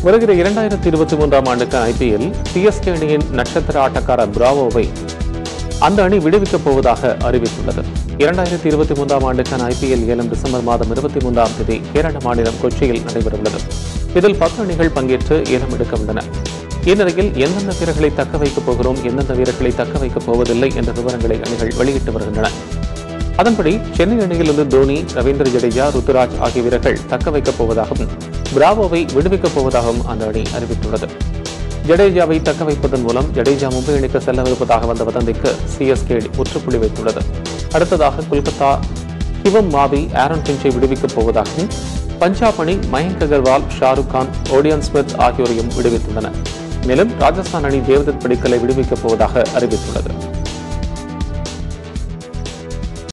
வருகிற 2023ஆம் ஆண்டுக்கான IPL CSK அணியின் நட்சத்திர ஆட்டக்காரர் பிராவோவை அந்த அணி விடுவிக்கப் போவதாக அறிவித்துள்ளது. 2023ஆம் ஆண்டுக்கான IPL ஏலம் டிசம்பர் மாதம் 23ஆம் தேதி கேரள மாநிலம் கொச்சியில் நடைபெறவுள்ளது. இதில் 10 அணிகள் பங்கேற்று ஏலம் எடுக்க உள்ளன. இந்நிலையில் எந்தெந்த வீரர்களை தக்க வைக்கப் போகிறோம், எந்தெந்த வீரர்களை தக்க வைக்கப் போவதில்லை என்ற விவரங்களை அணிகள் வெளியிட்டு வருகின்றன. அதன்படி சென்னை அணியிலிருந்து தோனி, ரவீந்திர ஜடேஜா, ருத்துராஜ் ஆகிய வீரர்கள் தக்க வைக்கப் போவதாகவும் பிராவோவை விடுவிக்கப் போவதாகவும் அந்த அணி அறிவித்துள்ளது. ஜடேஜாவை தக்க வைப்பதன் மூலம் ஜடேஜா மும்பை அணிக்கு செல்லவிருப்பதாக வந்த வதந்திக்கு CSK முற்றுப்புள்ளி வைத்துள்ளது. அடுத்ததாக கொல்கத்தா சிவம் மாவி, ஆரோன் பிஞ்சை விடுவிக்கப் போவதாகவும் பஞ்சாப் அணி மயங்க் அகர்வால், ஷாருக் கான், ஓடியன் ஸ்மித் ஆகியோரையும் விடுவித்துள்ளன. மேலும் ராஜஸ்தான் அணி தேவதத் படிக்கலை விடுவிக்கப் போவதாக அறிவித்துள்ளது.